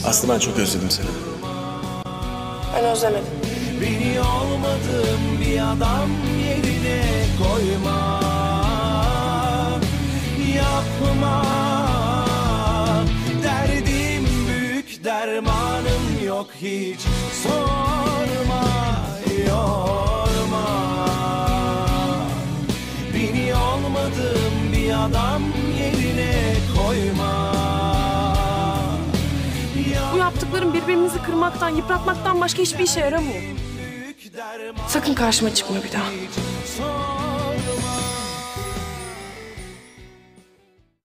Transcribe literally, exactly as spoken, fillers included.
Aslı ben çok özledim seni. Ben özlemedim. Beni olmadığım bir adam yerine koyma. Yapma. Derdim büyük, dermanım yok hiç. Sorma, yorma. Beni olmadığım bir adam yerine koyma. Bu yaptıklarım birbirimizi kırmaktan, yıpratmaktan başka hiçbir işe yaramıyor. Sakın karşıma çıkma bir daha.